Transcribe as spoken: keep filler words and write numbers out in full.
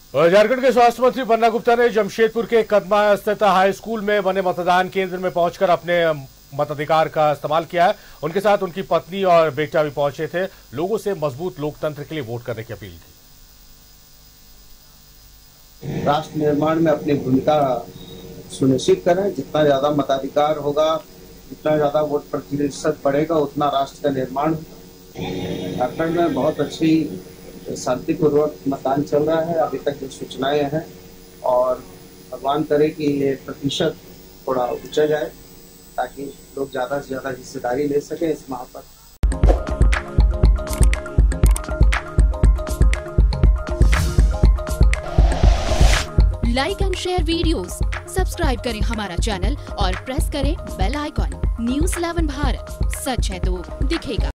झारखंड के स्वास्थ्य मंत्री बन्ना गुप्ता ने जमशेदपुर के कदमा स्थित हाई स्कूल में बने मतदान केंद्र में पहुंचकर अपने मताधिकार का इस्तेमाल किया है। उनके साथ उनकी पत्नी और बेटा भी पहुंचे थे। लोगों से मजबूत लोकतंत्र के लिए वोट करने की अपील की। राष्ट्र निर्माण में अपनी भूमिका सुनिश्चित करें। जितना ज्यादा मताधिकार होगा, जितना ज्यादा वोट प्रतिशत बढ़ेगा, उतना राष्ट्र का निर्माण। झारखंड में बहुत अच्छी शांतिपूर्वक मतदान चल रहा है। अभी तक जो सूचनाएं हैं, और भगवान करे कि ये प्रतिशत थोड़ा ऊंचा जाए ताकि लोग ज्यादा से ज्यादा हिस्सेदारी ले सके इस महापर्व। Like and share videos, subscribe करें हमारा चैनल और प्रेस करें bell icon. News eleven Bharat, सच है तो दिखेगा।